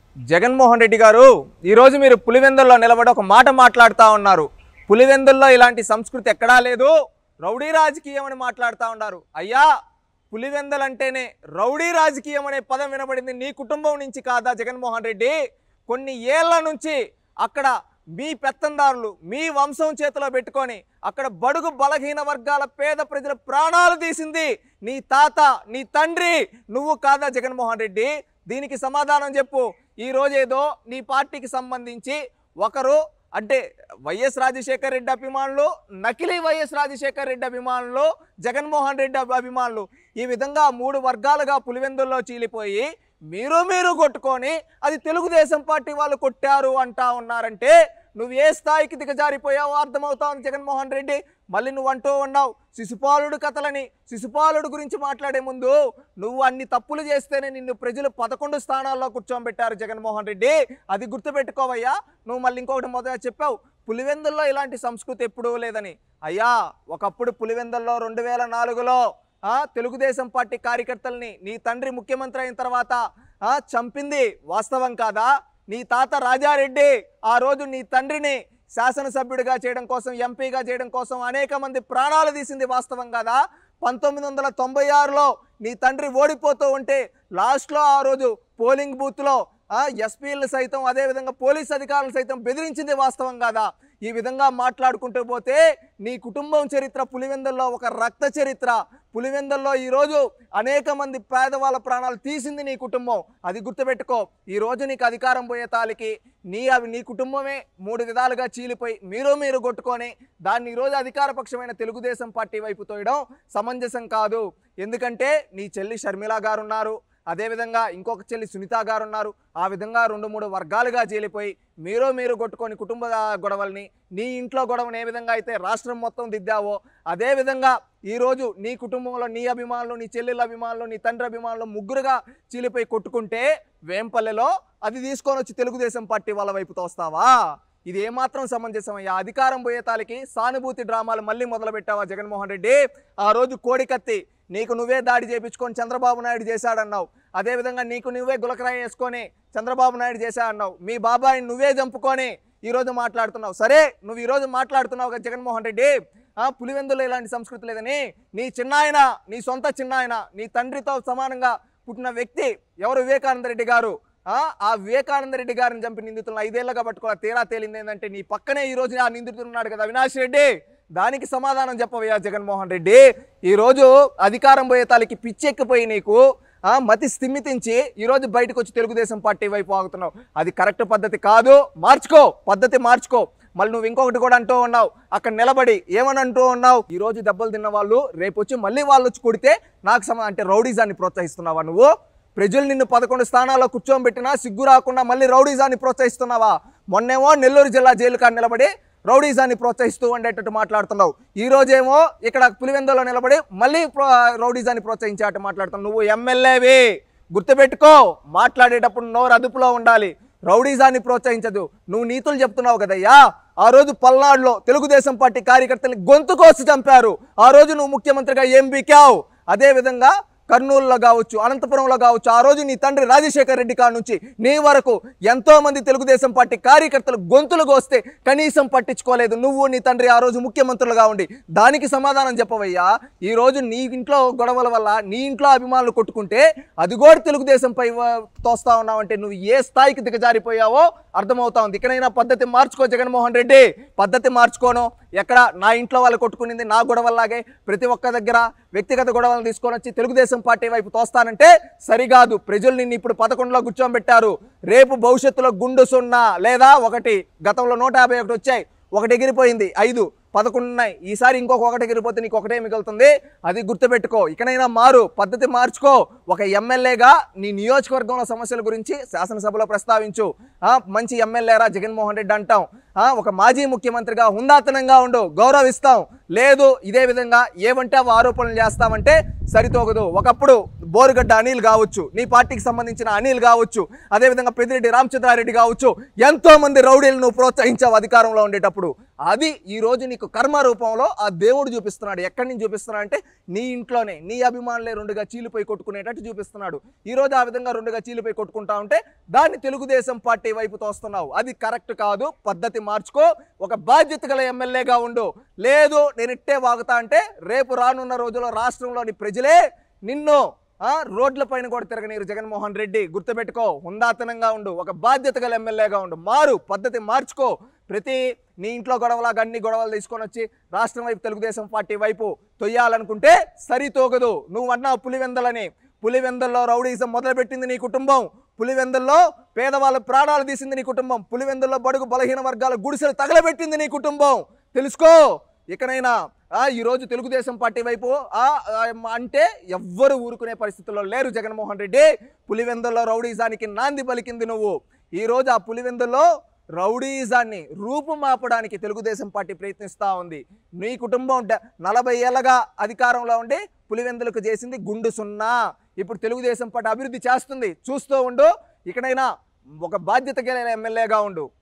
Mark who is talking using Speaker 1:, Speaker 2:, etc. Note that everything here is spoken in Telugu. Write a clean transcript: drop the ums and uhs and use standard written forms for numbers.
Speaker 1: జగన్మోహన్ రెడ్డి గారు ఈరోజు మీరు పులివెందుల్లో నిలబడి ఒక మాట మాట్లాడుతూ ఉన్నారు. పులివెందుల్లో ఇలాంటి సంస్కృతి ఎక్కడా లేదు, రౌడీ రాజకీయం అని మాట్లాడుతూ ఉన్నారు. అయ్యా, పులివెందులంటేనే రౌడీ రాజకీయం అనే పదం వినబడింది నీ కుటుంబం నుంచి కాదా జగన్మోహన్ రెడ్డి? కొన్ని ఏళ్ల నుంచి అక్కడ మీ పెత్తందారులు మీ వంశం చేతిలో పెట్టుకొని అక్కడ బడుగు బలహీన వర్గాల పేద ప్రజల ప్రాణాలు తీసింది నీ తాత, నీ తండ్రి, నువ్వు కాదా జగన్మోహన్ రెడ్డి? దీనికి సమాధానం చెప్పు. ఈరోజు ఏదో నీ పార్టీకి సంబంధించి ఒకరు అంటే వైఎస్ రాజశేఖర్ రెడ్డి అభిమానులు, నకిలీ వైఎస్ రాజశేఖర్ రెడ్డి అభిమానులు, జగన్మోహన్ రెడ్డి అభిమానులు, ఈ విధంగా 3 వర్గాలుగా పులివెందుల్లో చీలిపోయి మీరు కొట్టుకొని అది తెలుగుదేశం పార్టీ వాళ్ళు కొట్టారు అంటా ఉన్నారంటే నువ్వు ఏ స్థాయికి దిగజారిపోయావో అర్థమవుతావు జగన్మోహన్ రెడ్డి. మళ్ళీ నువ్వు అంటూ ఉన్నావు శిశుపాలుడు కథలని. శిశుపాలుడు గురించి మాట్లాడే ముందు నువ్వు అన్ని తప్పులు చేస్తేనే నిన్ను ప్రజలు 11 స్థానాల్లో కూర్చోబెట్టారు జగన్మోహన్ రెడ్డి. అది గుర్తుపెట్టుకోవయ్యా. నువ్వు మళ్ళీ ఇంకొకటి మొదట చెప్పావు, పులివెందుల్లో ఇలాంటి సంస్కృతి ఎప్పుడూ లేదని. అయ్యా, ఒకప్పుడు పులివెందుల్లో 2004లో తెలుగుదేశం పార్టీ కార్యకర్తల్ని నీ తండ్రి ముఖ్యమంత్రి అయిన తర్వాత చంపింది వాస్తవం కాదా? నీ తాత రాజారెడ్డి ఆ రోజు నీ తండ్రిని శాసనసభ్యుడిగా చేయడం కోసం, ఎంపీగా చేయడం కోసం అనేక మంది ప్రాణాలు తీసింది వాస్తవం కాదా? 1996లో నీ తండ్రి ఓడిపోతూ ఉంటే లాస్ట్లో ఆ రోజు పోలింగ్ బూత్లో ఎస్పీలు సైతం అదేవిధంగా పోలీస్ అధికారులు సైతం బెదిరించింది వాస్తవం కాదా? ఈ విధంగా మాట్లాడుకుంటూ పోతే నీ కుటుంబం చరిత్ర పులివెందుల్లో ఒక రక్త చరిత్ర. పులివెందుల్లో ఈరోజు అనేక మంది పేదవాళ్ళ ప్రాణాలు తీసింది నీ కుటుంబం. అది గుర్తుపెట్టుకో. ఈరోజు నీకు అధికారం పోయే తాలికి నీ కుటుంబమే 3 విధాలుగా చీలిపోయి మీరు కొట్టుకొని దాన్ని ఈరోజు అధికారపక్షమైన తెలుగుదేశం పార్టీ వైపు తోయడం సమంజసం కాదు. ఎందుకంటే నీ చెల్లి షర్మిల గారు ఉన్నారు, అదేవిధంగా ఇంకొక చెల్లి సునీత గారు ఉన్నారు. ఆ విధంగా 2-3 వర్గాలుగా చీలిపోయి మీరు కొట్టుకొని కుటుంబ గొడవల్ని, నీ ఇంట్లో గొడవని ఏ విధంగా అయితే రాష్ట్రం మొత్తం దిద్దావో అదేవిధంగా ఈరోజు నీ కుటుంబంలో నీ అభిమానులు, నీ చెల్లెళ్ళ అభిమానులు, నీ తండ్రి అభిమానులు ముగ్గురుగా చీలిపోయి కొట్టుకుంటే వేంపల్లెలో అది తీసుకొని వచ్చి తెలుగుదేశం పార్టీ వాళ్ళ వైపు తోస్తావా? ఇది ఏమాత్రం సమంజసమయ్యా? అధికారం పోయే తాలికి సానుభూతి డ్రామాలు మళ్ళీ మొదలు పెట్టావా జగన్మోహన్ రెడ్డి? ఆ రోజు కోడికత్తి నీకు నువ్వే దాడి చేయించుకొని చంద్రబాబు నాయుడు చేశాడన్నావు. అదేవిధంగా నీకు నువ్వే గులకరాయి వేసుకొని చంద్రబాబు నాయుడు చేశాడన్నావు. మీ బాబాయిని నువ్వే చంపుకొని ఈరోజు మాట్లాడుతున్నావు. సరే, నువ్వు ఈరోజు మాట్లాడుతున్నావు కదా జగన్మోహన్ రెడ్డి, పులివెందులో ఇలాంటి సంస్కృతి లేదని. నీ చిన్నాయన, నీ సొంత చిన్నాయన, నీ తండ్రితో సమానంగా పుట్టిన వ్యక్తి ఎవరు? వివేకానంద రెడ్డి గారు. ఆ వివేకానంద రెడ్డి గారిని చంపి నిందితులను 5 ఏళ్లుగా పట్టుకోవాలి. తీరా తేలింది ఏంటంటే నీ పక్కనే ఈరోజు ఆ నిందితున్నాడు కదా అవినాష్ రెడ్డి. దానికి సమాధానం చెప్పవయ్యా జగన్మోహన్ రెడ్డి. ఈరోజు అధికారం పోయే తాలికి పిచ్చెక్కిపోయి నీకు మతి స్థిమితించి ఈరోజు బయటకు వచ్చి తెలుగుదేశం పార్టీ వైపు ఆగుతున్నావు. అది కరెక్ట్ పద్ధతి కాదు. మార్చుకో, పద్ధతి మార్చుకో. మళ్ళీ నువ్వు ఇంకొకటి కూడా అంటూ ఉన్నావు, అక్కడ నిలబడి ఏమని అంటూ ఉన్నావు, ఈరోజు దెబ్బలు తిన్న వాళ్ళు రేపు వచ్చి మళ్ళీ వాళ్ళు వచ్చి కొడితే నాకు అంటే రౌడీజాన్ని ప్రోత్సహిస్తున్నావా నువ్వు? ప్రజలు నిన్ను 11 స్థానాల్లో కూర్చోబెట్టినా సిగ్గు రాకుండా మళ్ళీ రౌడీజాన్ని ప్రోత్సహిస్తున్నావా? మొన్నేమో నెల్లూరు జిల్లా జైలు కాడ నిలబడి రౌడీజాన్ని ప్రోత్సహిస్తూ ఉండేటట్టు మాట్లాడుతున్నావు. ఈ రోజేమో ఇక్కడ పులివెందులో నిలబడి మళ్ళీ రౌడీజాన్ని ప్రోత్సహించేటట్టు మాట్లాడుతున్నావు. నువ్వు ఎమ్మెల్యేవి, గుర్తుపెట్టుకో. మాట్లాడేటప్పుడు నోరు అదుపులో ఉండాలి. రౌడీజాన్ని ప్రోత్సహించదు. నువ్వు నీతులు చెప్తున్నావు కదయ్యా. ఆ రోజు పల్నాడులో తెలుగుదేశం పార్టీ కార్యకర్తల్ని గొంతు కోసి చంపారు. ఆ రోజు నువ్వు ముఖ్యమంత్రిగా ఏం బీకావు? అదేవిధంగా కర్నూలులో కావచ్చు, అనంతపురంలో కావచ్చు, ఆ రోజు నీ తండ్రి రాజశేఖర్ రెడ్డి కాడ నుంచి నీ వరకు ఎంతో మంది తెలుగుదేశం పార్టీ కార్యకర్తలు గొంతులు కోస్తే కనీసం పట్టించుకోలేదు నువ్వు, నీ తండ్రి ఆ రోజు ముఖ్యమంత్రులుగా ఉండి. దానికి సమాధానం చెప్పవయ్యా. ఈ రోజు నీ ఇంట్లో గొడవల వల్ల నీ ఇంట్లో అభిమానులు కొట్టుకుంటే అది కూడా తెలుగుదేశంపై తోస్తా ఉన్నావంటే నువ్వు ఏ స్థాయికి దిగజారిపోయావో అర్థమవుతా ఉంది. ఇకనైనా పద్ధతి మార్చుకో జగన్మోహన్ రెడ్డి. పద్ధతి మార్చుకోను. ఎక్కడ నా ఇంట్లో వాళ్ళు కొట్టుకునింది నా గొడవల్లాగే ప్రతి ఒక్క దగ్గర వ్యక్తిగత గొడవలను తీసుకొని వచ్చి తెలుగుదేశం పార్టీ వైపు తోస్తానంటే సరికాదు. ప్రజలు నిన్ను ఇప్పుడు 11లో కూర్చోబెట్టారు. రేపు భవిష్యత్తులో గుండు 0 లేదా 1, గతంలో 151 వచ్చాయి, 1 ఎగిరిపోయింది, 5, 11 ఉన్నాయి. ఈసారి ఇంకొక 1 ఎగిరిపోతే నీకు 1 మిగులుతుంది. అది గుర్తుపెట్టుకో. ఇకనైనా మారు, పద్ధతి మార్చుకో. ఒక ఎమ్మెల్యేగా నీ నియోజకవర్గంలో సమస్యల గురించి శాసనసభలో ప్రస్తావించు. మంచి ఎమ్మెల్యేరా జగన్మోహన్ రెడ్డి అంటాం. ఒక మాజీ ముఖ్యమంత్రిగా హుందాతనంగా ఉండు, గౌరవిస్తాం. లేదు ఇదే విధంగా ఏమంటే ఆరోపణలు చేస్తామంటే సరితోగదు. ఒకప్పుడు బోరుగడ్డ అనిల్ కావచ్చు, నీ పార్టీకి సంబంధించిన అనిల్ కావచ్చు, అదేవిధంగా పెద్దిరెడ్డి రామచంద్రారెడ్డి కావచ్చు, ఎంతోమంది రౌడీలను నువ్వు ప్రోత్సహించావు అధికారంలో ఉండేటప్పుడు. అది ఈరోజు నీకు కర్మ రూపంలో ఆ దేవుడు చూపిస్తున్నాడు. ఎక్కడి నుంచి చూపిస్తున్నాడు అంటే నీ ఇంట్లోనే నీ అభిమానులే రెండుగా చీలిపోయి కొట్టుకునేటట్టు చూపిస్తున్నాడు. ఈరోజు ఆ విధంగా రెండుగా చీలిపోయి కొట్టుకుంటా ఉంటే దాన్ని తెలుగుదేశం పార్టీ వైపు తోస్తున్నావు. అది కరెక్ట్ కాదు. పద్ధతి మార్చుకో. ఒక బాధ్యత గల ఎమ్మెల్యేగా ఉండు. లేదు నేను ఇట్టే వాగుతా అంటే రేపు రానున్న రోజుల్లో రాష్ట్రంలోని ప్రజలే నిన్ను రోడ్ల పైన కూడా తిరగనీరు. జగన్మోహన్ రెడ్డి గుర్తుపెట్టుకో. హుందాతనంగా ఉండు. ఒక బాధ్యత గల ఎమ్మెల్యేగా ఉండు. మారు, పద్ధతి మార్చుకో. ప్రతి నీ ఇంట్లో గొడవలాగా అన్ని గొడవలు తీసుకొని వచ్చి రాష్ట్రం వైపు తెలుగుదేశం పార్టీ వైపు తొయ్యాలనుకుంటే సరితోగదు. నువ్వు అన్నావు పులివెందలని. పులివెందల్లో రౌడీజం మొదలుపెట్టింది నీ కుటుంబం. పులివెందుల్లో పేదవాళ్ళ ప్రాణాలు తీసింది నీ కుటుంబం. పులివెందుల్లో బడుగు బలహీన వర్గాల గుడిసెలు తగలబెట్టింది నీ కుటుంబం. తెలుసుకో. ఇకనైనా ఈరోజు తెలుగుదేశం పార్టీ వైపు అంటే ఎవ్వరు ఊరుకునే పరిస్థితుల్లో లేరు. జగన్మోహన్ రెడ్డి పులివెందుల్లో రౌడీజానికి నాంది పలికింది నువ్వు. ఈరోజు ఆ పులివెందుల్లో రౌడీజాన్ని రూపుమాపడానికి తెలుగుదేశం పార్టీ ప్రయత్నిస్తూ ఉంది. నీ కుటుంబం 40 ఏళ్ళగా అధికారంలో ఉండి పులివెందులకు చేసింది గుండు సున్నా. ఇప్పుడు తెలుగుదేశం పార్టీ అభివృద్ధి చేస్తుంది. చూస్తూ ఉండు. ఇకనైనా ఒక బాధ్యత కలిగిన ఎమ్మెల్యేగా ఉండు.